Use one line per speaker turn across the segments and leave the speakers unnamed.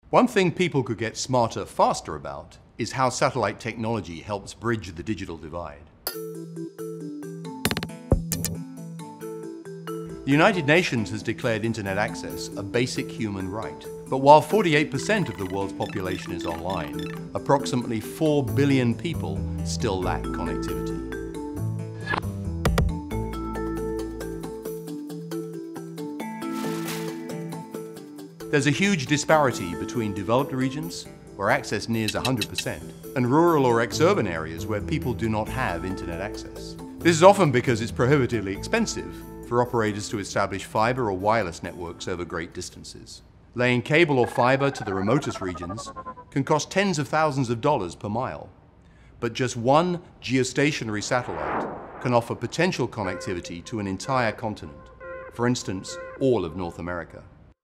One thing people could get smarter faster about is how satellite technology helps bridge the digital divide. The United Nations has declared internet access a basic human right. But while 48% of the world's population is online, approximately 4 billion people still lack connectivity. There's a huge disparity between developed regions, where access nears 100%, and rural or ex-urban areas where people do not have internet access. This is often because it's prohibitively expensive for operators to establish fiber or wireless networks over great distances. Laying cable or fiber to the remotest regions can cost tens of thousands of dollars per mile. But just one geostationary satellite can offer potential connectivity to an entire continent, for instance, all of North America.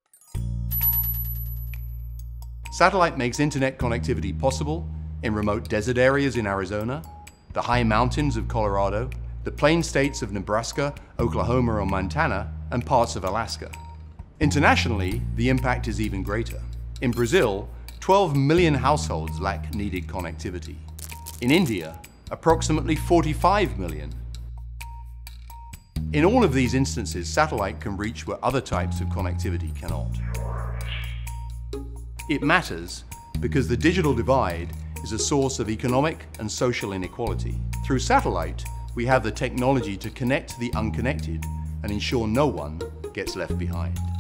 Satellite makes internet connectivity possible in remote desert areas in Arizona, the high mountains of Colorado, the plain states of Nebraska, Oklahoma, and Montana, and parts of Alaska. Internationally, the impact is even greater. In Brazil, 12 million households lack needed connectivity. In India, approximately 45 million. In all of these instances, satellite can reach where other types of connectivity cannot. It matters because the digital divide is a source of economic and social inequality. Through satellite, we have the technology to connect the unconnected and ensure no one gets left behind.